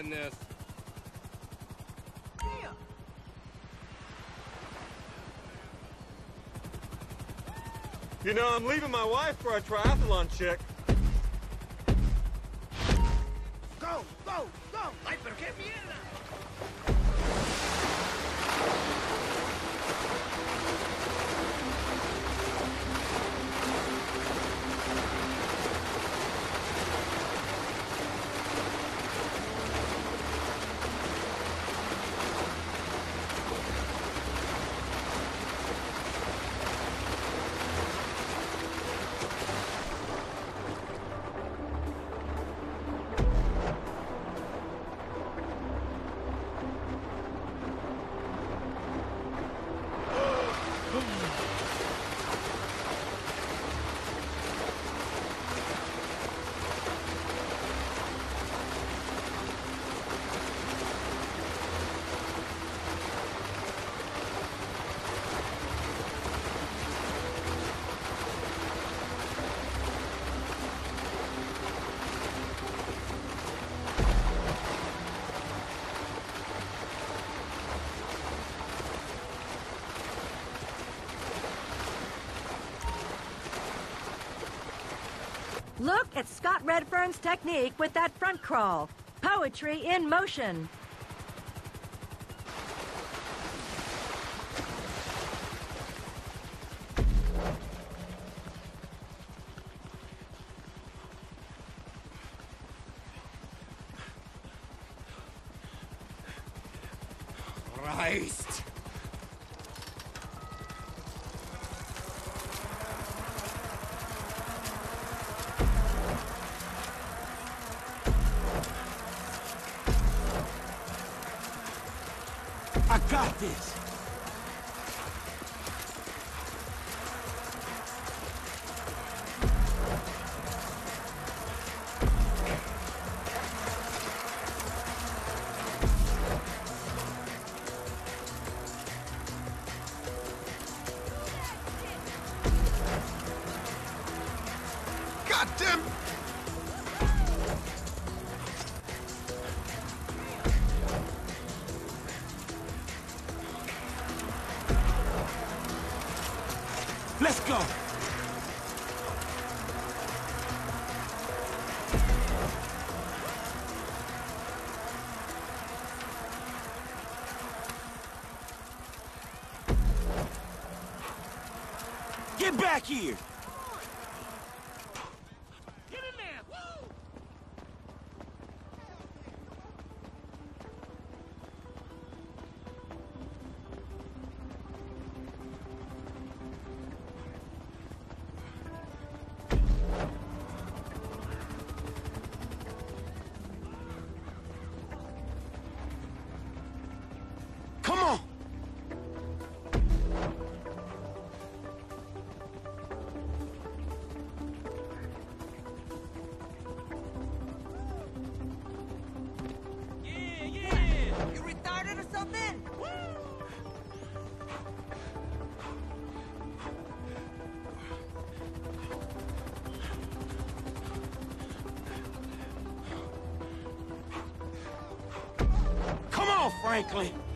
in this. You know, I'm leaving my wife for a triathlon chick. Go, go, go. Ay, pero qué mierda. Look at Scott Redfern's technique with that front crawl. Poetry in motion. Christ. I got this! God damn. Let's go! Get back here! Get in there. Woo! Come on! Yeah, yeah. You retarded or something? Come on, Franklin!